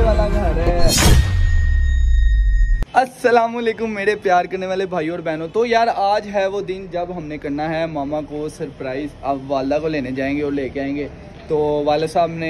वाला घर है। अस्सलामुअलैकुम मेरे प्यार करने वाले भाई और बहनों। तो यार आज है वो दिन जब हमने करना है मामा को सरप्राइज़। अब वालदा को लेने जाएंगे और लेके आएंगे। तो वाले साहब ने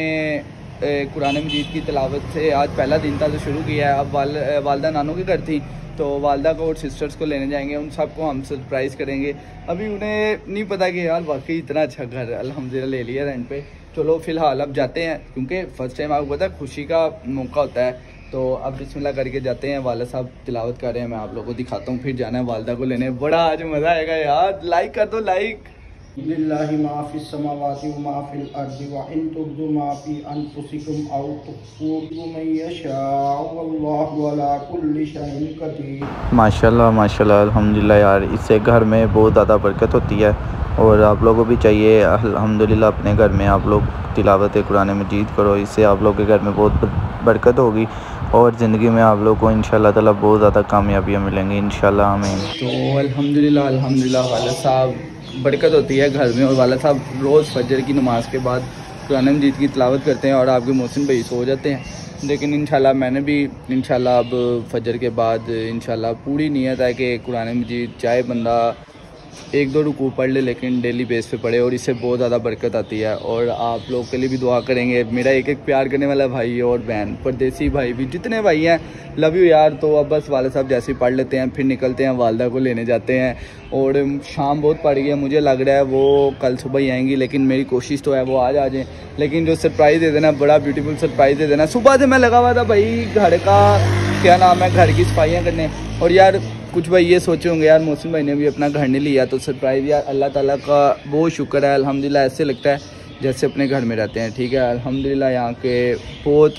कुरान मजीद की तिलावत से आज पहला दिन था तो शुरू किया है। अब वालदा नानू के घर थी तो वालदा को और सिस्टर्स को लेने जाएंगे। उन सबको हम सरप्राइज़ करेंगे। अभी उन्हें नहीं पता कि यार वाकई इतना अच्छा घर अल्हम्दुलिल्लाह ले लिया रेंट पे। चलो फ़िलहाल अब जाते हैं क्योंकि फ़र्स्ट टाइम आपको पता है खुशी का मौका होता है। तो अब बिस्मिल्लाह करके जाते हैं। वाला साहब तिलावत कर रहे हैं, मैं आप लोगों को दिखाता हूँ। फिर जाना है वालदा को लेने। बड़ा आज मज़ा आएगा यार। लाइक कर दो लाइक। लिल्लाहि मा फिस समावाति व मा फिल अर्दि व इन तुब्दु मा फी अनफुसिकुम औ तुख्फूहु मन यशाअ वल्लाहु अला कुल्ली शैइन कदीर। माशाल्लाह माशाल्लाह अल्हम्दुलिल्लाह यार, इससे घर में बहुत ज़्यादा बरकत होती है और आप लोगों को भी चाहिए अल्हम्दुलिल्लाह अपने घर में आप लोग तिलावत कुरान मजीद करो। इससे आप लोग के घर में बहुत बरकत होगी और ज़िंदगी में आप लोग को इंशाल्लाह ताला बहुत ज़्यादा कामयाबियाँ मिलेंगी इंशाल्लाह आमीन। तो अल्हम्दुलिल्लाह वाला साहब बरकत होती है घर में। और वाला साहब रोज़ फजर की नमाज़ के बाद कुरान मजीद की तिलावत करते हैं और आपके मोहसिन भाई सो जाते हैं। लेकिन इंशाल्लाह मैंने भी इंशाल्लाह अब फजर के बाद इंशाल्लाह पूरी नीयत है कि कुरान मजीद चाहे बंदा एक दो रुकू पढ़ ले लेकिन डेली बेस पे पढ़े और इससे बहुत ज़्यादा बरकत आती है। और आप लोग के लिए भी दुआ करेंगे। मेरा एक एक प्यार करने वाला भाई और बहन, परदेसी भाई भी, जितने भाई हैं, लव यू यार। तो अब बस वाले साहब जैसे ही पढ़ लेते हैं फिर निकलते हैं, वालदा को लेने जाते हैं। और शाम बहुत पड़ गई है, मुझे लग रहा है वो कल सुबह ही आएंगी लेकिन मेरी कोशिश तो है वो आज आ जाएँ। लेकिन जो सरप्राइज़ दे देना, बड़ा ब्यूटीफुल सरप्राइज़ दे देना। सुबह से मैं लगा हुआ था भाई घर का क्या नाम है, घर की सफाइयाँ करने। और यार कुछ भाई ये सोचे होंगे यार मोहसिन भाई ने भी अपना घर नहीं लिया तो सरप्राइज़। यार अल्लाह ताला का बहुत शुक्र है अल्हम्दुलिल्लाह। ऐसे लगता है जैसे अपने घर में रहते हैं। ठीक है अल्हम्दुलिल्लाह। यहाँ के बहुत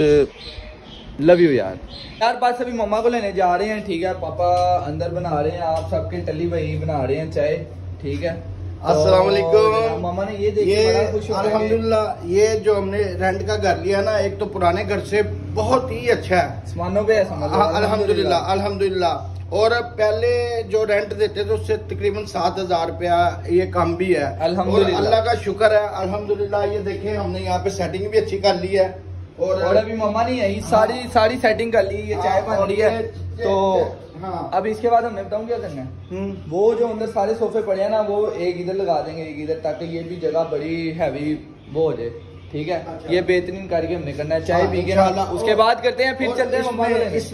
लव यू यार बात सभी मम्मा को लेने जा रहे हैं। ठीक है पापा अंदर बना रहे हैं, आप सबके टली भाई बना रहे हैं चाय। ठीक है अस्सलाम वालेकुम। मामा ने ये देखिए बड़ा खुश हो अल्हम्दुलिल्लाह ये जो हमने रेंट का घर लिया ना, एक तो पुराने घर से बहुत ही अच्छा है, सामानों पे अल्हम्दुलिल्लाह अल्हम्दुलिल्लाह। और पहले जो रेंट देते थे उससे तकरीबन 7,000 रुपया ये कम भी है अल्हम्दुलिल्लाह। अल्लाह का शुक्र है अल्हम्दुलिल्लाह। ये देखें हमने यहाँ पे सेटिंग भी अच्छी कर ली है। और अभी मम्मा नहीं आई, सारी सेटिंग कर ली, ये चाय बन रही है। तो हाँ अब इसके बाद हमने बताऊँ क्या करना है। वो जो अंदर सारे सोफे पड़े हैं ना वो एक इधर लगा देंगे एक इधर, ताकि ये भी जगह बड़ी हैवी वो हो जाए। ठीक है अच्छा। ये बेहतरीन करके हमने करना है। चाय पी के उसके बाद करते हैं फिर चलते हैं मम्मा।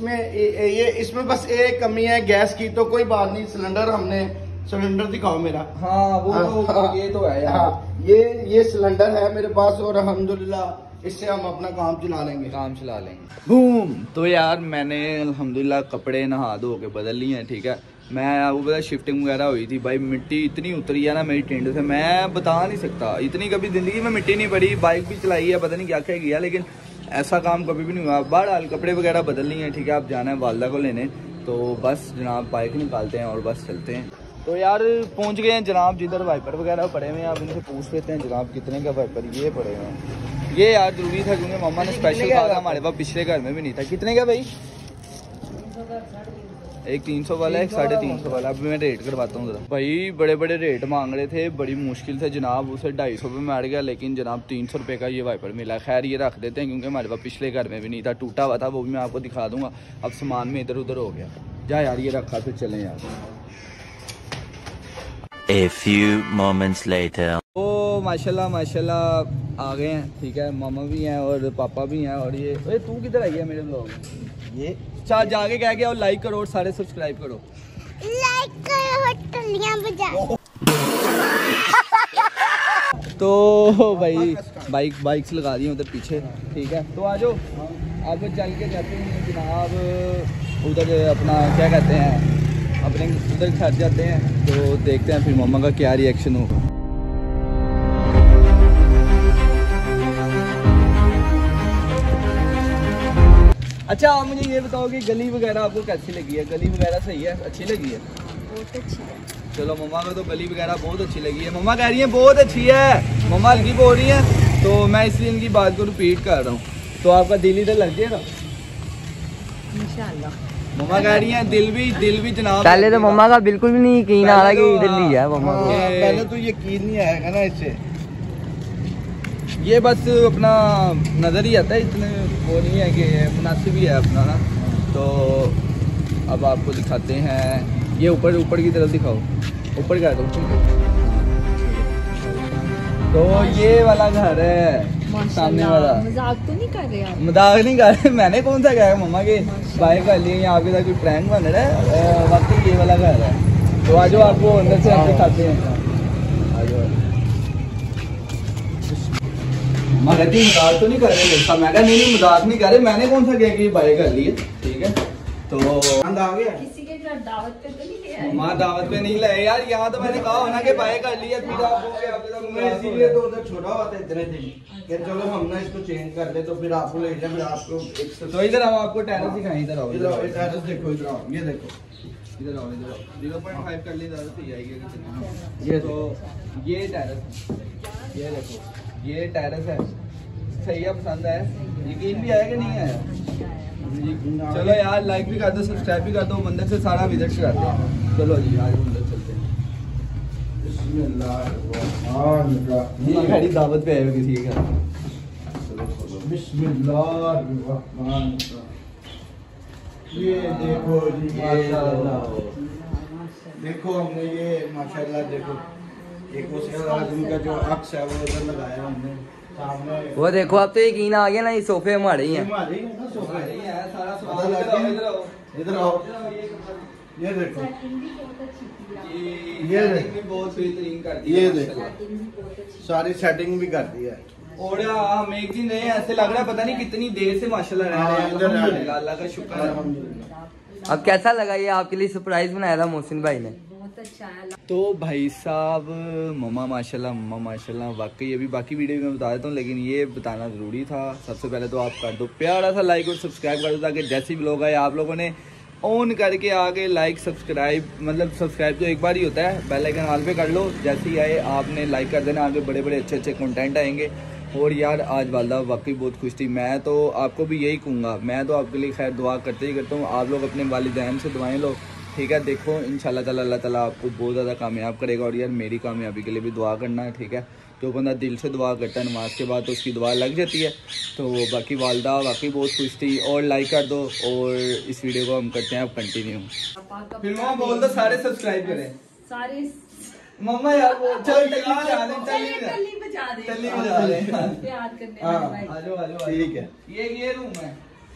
इसमें बस एक कमी है गैस की, तो कोई बात नहीं। सिलेंडर दिखाओ मेरा। हाँ वो तो ये तो है यार। ये सिलेंडर है मेरे पास और अल्हम्दुलिल्लाह इससे हम अपना काम चला लेंगे बूम। तो यार मैंने अल्हम्दुलिल्लाह कपड़े नहा धो के बदल लिए हैं। ठीक है मैं आपको पता शिफ्टिंग वगैरह हुई थी भाई, मिट्टी इतनी उतरी है ना मेरी टेंट से, मैं बता नहीं सकता। इतनी कभी ज़िंदगी में मिट्टी नहीं पड़ी। बाइक भी चलाई है, पता नहीं क्या क्या किया, लेकिन ऐसा काम कभी भी नहीं हुआ। बहरहाल कपड़े वगैरह बदल लिए हैं। ठीक है अब जाना है वालदा को लेने। तो बस जनाब बाइक निकालते हैं और बस चलते हैं। तो यार पहुंच गए हैं जनाब, जिधर वाइपर वगैरह पड़े हुए हैं। आप इनसे पूछ लेते हैं जनाब कितने का वाइपर ये पड़े हुए हैं। ये यार जरूरी था क्योंकि मम्मा ने स्पेशल कहा था, हमारे पास पिछले घर में भी नहीं था। कितने का भाई? एक 300 वाला है, एक 350 वाला। अभी मैं रेट करवाता हूँ जरा। भाई बड़े बड़े रेट मांग रहे थे, बड़ी मुश्किल से जनाब उसे 250 रुपये में अड़ गया, लेकिन जनाब 300 रुपये का ये वाइपर मिला। खैर ये रख देते हैं क्योंकि हमारे पास पिछले घर में भी नहीं था, टूटा हुआ था, वो भी मैं आपको दिखा दूंगा। अब सामान में इधर उधर हो गया। जा यार ये रखा फिर चलें यार। A few moments later. ओ माशाल्लाह माशाल्लाह आ गए हैं। ठीक है मामा भी हैं और पापा भी हैं। और ये अरे तू किधर आई है मेरे ब्लॉग में? ये चार जाके कह गया और लाइक करो और सारे सब्सक्राइब करो, लाइक करो, टलियां बजाओ। तो भाई बाइक से लगा दी उधर पीछे। ठीक है तो आ जाओ अब चल के जाते हैं जनाब उधर अपना क्या कहते हैं अपने उधर घर जाते हैं। तो देखते हैं फिर मम्मा का क्या रिएक्शन होगा। अच्छा आप मुझे ये बताओ कि गली वगैरह आपको कैसी लगी है? गली वगैरह सही है, अच्छी लगी है? बहुत अच्छी है। चलो मम्मा को तो गली वगैरह बहुत अच्छी लगी है। मम्मा कह रही है बहुत अच्छी है, मम्मा हल्की बोल रही है, तो मैं इसलिए इनकी बात को रिपीट कर रहा हूँ। तो आपका दिल इधर लग जाएगा इंशाल्लाह। मम्मा कह रही है दिल भी जनाब। पहले तो मम्मा का बिल्कुल भी नहीं यकीन आ रहा कि इधर लिया है मम्मा। पहले तो यकीन नहीं आएगा ना इससे। ये बस अपना नज़र ही आता है, इतने वो नहीं है कि मुनासिब ही है अपना ना। तो अब आपको दिखाते हैं, ये ऊपर की तरफ दिखाओ, ऊपर क्या है तो ये वाला घर है सामने वाला। मजाक तो नहीं कर रहे आप? मजाक नहीं कर रहे, मैंने कौन सा कहा मम्मा के बाइक कर लिए आपके साथ कोई प्रैंक बन रहा है, वाकई ये वाला घर है। तो आज आपको अंदर से आप दिखाते हैं। मगर जी मजाक तो नहीं कर रहे मेरे साथ, मैं कहा नहीं मजाक नहीं कर रहे, मैंने कौन सा कहा कि बाइक कर ली है, ठीक है। तो आ गया किसी के घर दावत पे तो नहीं गया? माँ दावत पे नहीं लाए यार, यहाँ तो मैंने कहा होना कि बाइक कर लिया, फिर आप इसीलिए तो उधर छोड़ा हुआ था इतने दिन कि चलो हम ना इसको चेंज कर ले, तो फिर आपको ले जाए, फिर आपको तो इधर हम आपको टेरेस दिखाएं, इधर आओ, टेरेस देखो, इधर आओ, ये देखो, इधर आओ, इधर आओ, 0.5 कर ली ज़्यादा सही आएगी कितनी। ये तो ये टेरेस है, ये देखो ये टेरेस है, सही है, पसंद है, यकीन भी आया कि नहीं आया? चलो यार लाइक भी कर दो, सब्सक्राइब भी कर दो, मंदिर से सारा विजिट कराते हैं। चलो जी आज मंदिर चलते हैं। बिस्मिल्लाह दावत पे आए हो किसी के घर? बिस्मिल्लाह। ये देखो जी माशाल्लाह, देखो हमने ये माशाल्लाह देखो एक उस आदमी का जो अक्स है वो उधर लगाया हमने सामने। वो देखो अब तो यकीन आ गया ना, ये सोफे हमारे ही हैं। हमारे ही है ना सोफा, हमारे ही है सारा पता सामान। लग गया? इधर आओ, इधर आओ, ये देखो, ये सेटिंग भी बहुत बेहतरीन कर दी है, ये माशाल्लाह। देखो सारी सेटिंग भी कर दी है। और हम एक दिन रहे, ऐसे लग रहा है पता नहीं कितनी देर से माशाल्लाह रह रहे हैं। अल्हम्दुलिल्लाह, अल्लाह का शुक्र है। अल्हम्दुलिल्लाह। अब कैसा लगा ये आपके लिए सरप्राइज बनाया था मोहसिन भाई ने? बहुत अच्छा है। तो भाई साहब मम्मा माशाल्लाह वाकई, अभी बाकी वीडियो में बता देता हूँ, लेकिन ये बताना ज़रूरी था। सबसे पहले तो आप कर दो प्यारा सा लाइक और सब्सक्राइब कर दो, ताकि जैसे भी लोग आए आप लोगों ने ऑन करके आगे लाइक सब्सक्राइब, मतलब सब्सक्राइब तो एक बार ही होता है, बेल आइकन ऑल पे कर लो, जैसे ही आए आपने लाइक कर देना, आगे बड़े बड़े अच्छे कंटेंट आएंगे। और यार आज वालदा वाकई बहुत खुश थी, मैं तो आपको भी यही कहूँगा, मैं तो आपके लिए खैर दुआ करते ही करता हूँ, आप लोग अपने वालिदैन से दुआएं लो, ठीक है। देखो इंशाल्लाह ताला अल्लाह ताला आपको बहुत ज़्यादा कामयाब करेगा। और यार मेरी कामयाबी के लिए भी दुआ करना है, ठीक है। जो बंदा दिल से दुआ करता है नमाज के बाद तो उसकी दुआ लग जाती है। तो बाकी वालदा वाकई बहुत खुश थी। और लाइक कर दो, और इस वीडियो को हम करते हैं अब कंटिन्यू। फिर मम्मा बोल दो सारे सब्सक्राइब करें, सारे मम्मा यार वो चल बजा रहे हैं। प्यार करने वाले भाई। आ जाओ ठीक है। ये रूम है,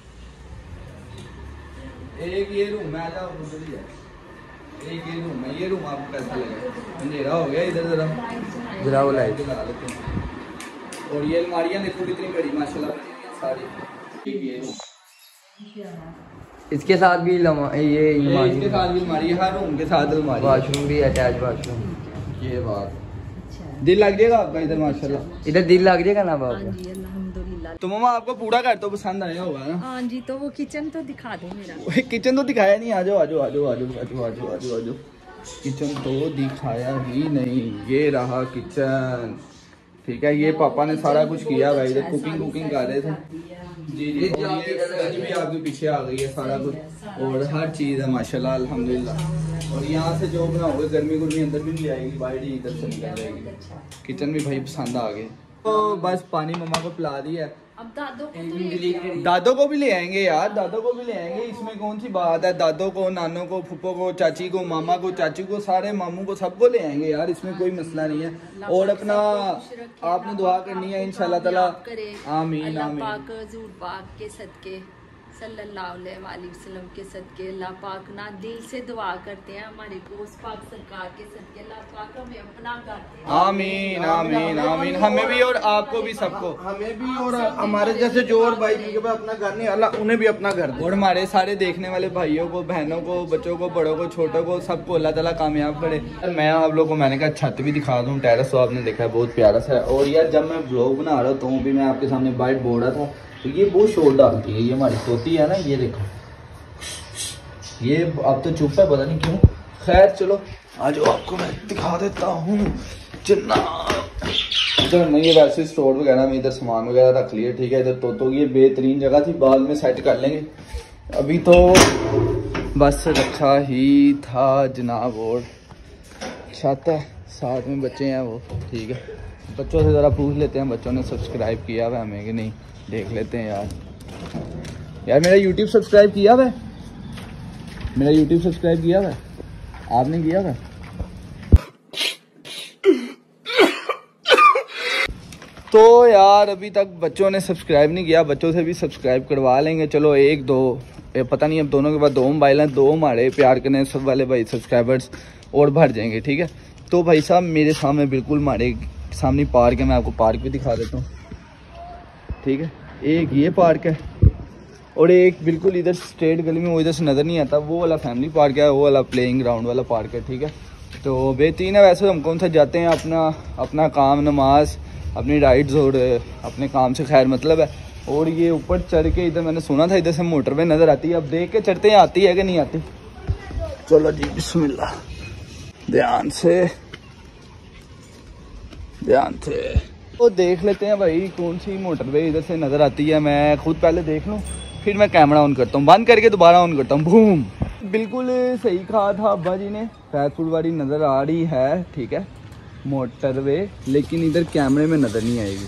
एक ये रूम है, आ जाओ उधर ही है, एक ये रूम है। ये रूम आपको कैसा लगा? अंधेरा हो गया इधर जरा वो लाइट जला लेते हैं। और ये अलमारियाँ देखो कितनी बड़ी माशाल्लाह सारी। ये रूम, इसके साथ भी ये इसके साथ भी अलमारी है, हर रूम के साथ अलमारी, वॉशरूम भी अटैच वॉशरूम। ये बात दिल लग जाएगा आपका इधर माशाल्लाह, इधर दिल लग जाएगा ना बाप हाँ जी अल्हम्दुलिल्लाह। तो मम्मा आपको पूरा घर तो पसंद आया होगा ना? हाँ जी, तो वो किचन तो दिखा दो मेरा। किचन तो दिखाया नहीं, आ जाओ। किचन तो दिखाया ही नहीं, ये रहा किचन, ठीक है। ये पापा ने सारा कुछ किया भाई, इधर कुकिंग कर रहे थे जी। और ये फ्रिज भी आपके पीछे आ गई है, सारा कुछ और हर चीज़ है माशाल्लाह अल्हम्दुलिल्लाह। और यहाँ से जो बनाओगे गर्मी गुर्मी अंदर भी नहीं आएगी, बाहर ही इधर से निकल जाएगी। किचन भी भाई पसंद आ गए। तो बस पानी मम्मा को पिला दिया, अब दादो को तो लेके दादो को भी ले आएंगे यार, दादो को भी ले आएंगे, इसमें कौन सी बात है। दादो को, नानों को, फूफो को, चाची को, मामा को, चाचू को, सारे मामू को, सबको ले आएंगे यार, इसमें कोई मसला नहीं है। और अपना आपने दुआ करनी है इंशाल्लाह ताला। आमीन अल्लाह आमीन। पाक हुजूर पाक के सदके सल्लल्लाहु अलैहि वसल्लम के सदके अल्लाह पाक ना दिल से दुआ करते हैं हमारे दोस्त पाक सरकार के सदके, अल्लाह पाक हमें अपना घर दे। आमीन आमीन आमीन, हमें भी और आपको भी, सबको, हमें भी और हमारे जैसे जो और भाई जिनके पास अपना घर नहीं, अल्लाह उन्हें भी अपना घर दे। और हमारे सारे देखने वाले भाइयों को, बहनों को, बच्चों को, बड़ों को, छोटों को, सबको अल्लाह ताला कामयाब करे। मैं आप लोगों को मैंने कहा छत भी दिखा दूँ, टेरेस तो आपने देखा है बहुत प्यारा सा है। और यार जब मैं ब्लॉग बना रहा तो भी मैं आपके सामने बाइट बोल रहा था, तो ये बहुत शोर डालती है, ये हमारी तोती है ना, ये देखो, ये अब तो चुप है, पता नहीं क्यों। खैर चलो आज आपको मैं दिखा देता हूँ जिन्ना। इधर नहीं, ये वैसे स्टोर वगैरह में इधर सामान वगैरह रख लिया, ठीक है। इधर तोतों की ये बेहतरीन जगह थी, बाद में सेट कर लेंगे, अभी तो बस रखा ही था जनाब। और छत है साथ में बच्चे हैं वो, ठीक है। बच्चों से ज़रा पूछ लेते हैं, बच्चों ने सब्सक्राइब किया हुआ हमें कि नहीं, देख लेते हैं यार। मेरा यूट्यूब सब्सक्राइब किया हुआ है, मेरा यूट्यूब सब्सक्राइब किया हुआ है, आपने किया हुआ है? तो यार अभी तक बच्चों ने सब्सक्राइब नहीं किया, बच्चों से भी सब्सक्राइब करवा लेंगे। चलो एक दो, पता नहीं, अब दोनों के पास 2 मोबाइल हैं, 2 हमारे प्यार करने सब वाले भाई सब्सक्राइबर्स और भर जाएंगे, ठीक है। तो भाई साहब मेरे सामने बिल्कुल हमारे सामने पार्क है, मैं आपको पार्क भी दिखा देता हूँ, ठीक है। एक ये पार्क है और एक बिल्कुल इधर स्ट्रेट गली में, वो इधर से नज़र नहीं आता, वो वाला फैमिली पार्क है, वो वाला प्लेइंग ग्राउंड वाला पार्क है, ठीक है। तो बेहतरीन है। वैसे हम कौन सा जाते हैं, अपना काम, नमाज, अपनी राइड्स और अपने काम से खैर मतलब है। और ये ऊपर चढ़ के, इधर मैंने सुना था इधर से मोटरवे नज़र आती है, अब देख के चढ़ते हैं आती है कि नहीं आती। चलो जी बिस्मिल्लाह, ध्यान से तो देख लेते हैं भाई कौन सी मोटरवे इधर से नज़र आती है। मैं खुद पहले देख लूँ, फिर मैं कैमरा ऑन करता हूँ, बंद करके दोबारा ऑन करता हूँ। बूम, बिल्कुल सही कहा था अब्बा जी ने, फैजपुर वाली नज़र आ रही है, ठीक है, मोटरवे, लेकिन इधर कैमरे में नज़र नहीं आएगी,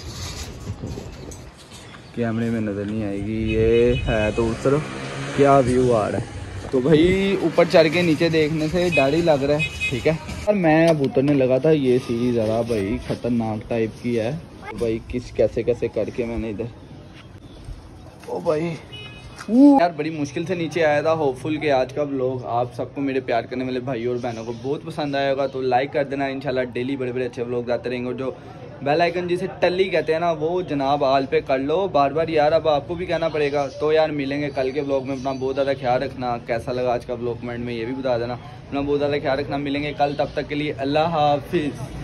कैमरे में नज़र नहीं आएगी। ये है तो उस तरफ क्या व्यू आ रहा है। तो भाई ऊपर चढ़ के नीचे देखने से डर ही लग रहा है, ठीक है। और मैं अब उतरने लगा था, ये सीढ़ी ज़रा भाई ख़तरनाक टाइप की है। तो भाई कैसे करके मैंने इधर, ओ भाई यार बड़ी मुश्किल से नीचे आया था। होपफुल कि आज का व्लॉग आप सबको, मेरे प्यार करने वाले भाई और बहनों को बहुत पसंद आया होगा। तो लाइक कर देना, इंशाल्लाह डेली बड़े अच्छे व्लॉग आते रहेंगे। और जो बेल आइकन जिसे टल्ली कहते हैं ना, वो जनाब आल पे कर लो बार यार, अब आपको भी कहना पड़ेगा। तो यार मिलेंगे कल के व्लॉग में, अपना बहुत ज़्यादा ख्याल रखना। कैसा लगा आज का व्लॉग कमेंट में ये भी बता देना, अपना बहुत ज़्यादा ख्याल रखना। मिलेंगे कल, तब तक के लिए अल्लाह हाफिज़।